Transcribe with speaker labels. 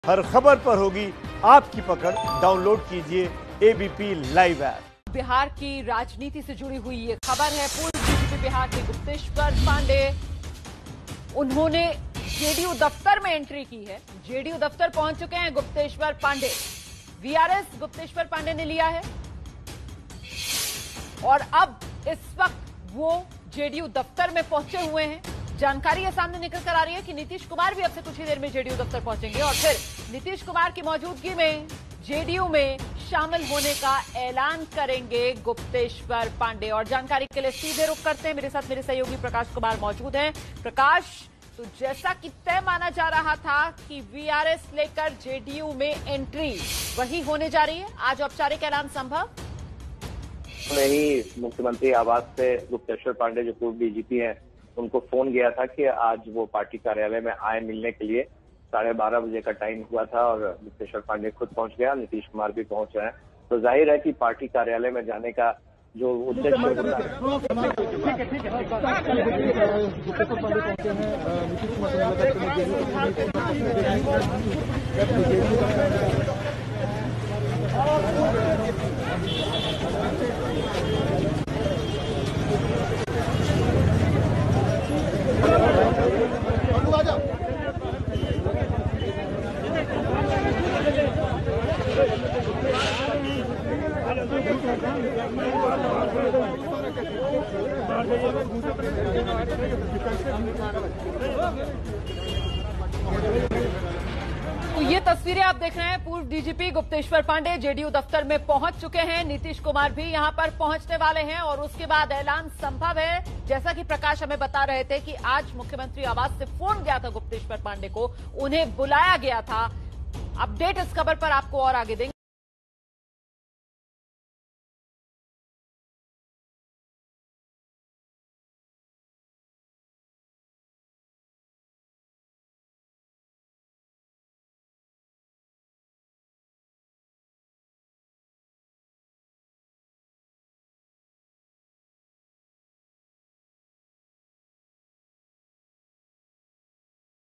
Speaker 1: हर खबर पर होगी आपकी पकड़। डाउनलोड कीजिए एबीपी लाइव ऐप।
Speaker 2: बिहार की राजनीति से जुड़ी हुई ये खबर है। पूर्व डीजीपी बिहार के गुप्तेश्वर पांडे, उन्होंने जेडीयू दफ्तर में एंट्री की है। जेडीयू दफ्तर पहुंच चुके हैं गुप्तेश्वर पांडे। वीआरएस गुप्तेश्वर पांडे ने लिया है और अब इस वक्त वो जेडीयू दफ्तर में पहुंचे हुए हैं। जानकारी ये सामने निकल कर आ रही है कि नीतीश कुमार भी अब से कुछ ही देर में जेडीयू दफ्तर पहुंचेंगे और फिर नीतीश कुमार की मौजूदगी में जेडीयू में शामिल होने का ऐलान करेंगे गुप्तेश्वर पांडे। और जानकारी के लिए सीधे रुख करते हैं, मेरे साथ मेरे सहयोगी प्रकाश कुमार मौजूद हैं। प्रकाश, तो जैसा कि तय माना जा रहा था कि वीआरएस लेकर जेडीयू में एंट्री, वही होने जा रही है। आज औपचारिक ऐलान संभव
Speaker 3: नहीं। मुख्यमंत्री आवास से गुप्तेश्वर पांडे जो पूर्व डीजीपी हैं, उनको फोन गया था कि आज वो पार्टी कार्यालय में आए मिलने के लिए। 12:30 बजे का टाइम हुआ था और गुप्तेश्वर पांडे खुद पहुंच गया, नीतीश कुमार भी पहुंच रहे हैं। तो जाहिर है कि पार्टी कार्यालय में जाने का जो उद्देश्य होता है।
Speaker 2: तो ये तस्वीरें आप देख रहे हैं। पूर्व डीजीपी गुप्तेश्वर पांडे जेडीयू दफ्तर में पहुंच चुके हैं। नीतीश कुमार भी यहां पर पहुंचने वाले हैं और उसके बाद ऐलान संभव है। जैसा कि प्रकाश हमें बता रहे थे कि आज मुख्यमंत्री आवास से फोन गया था गुप्तेश्वर पांडे को, उन्हें बुलाया गया था। अपडेट इस खबर पर आपको और आगे देंगे।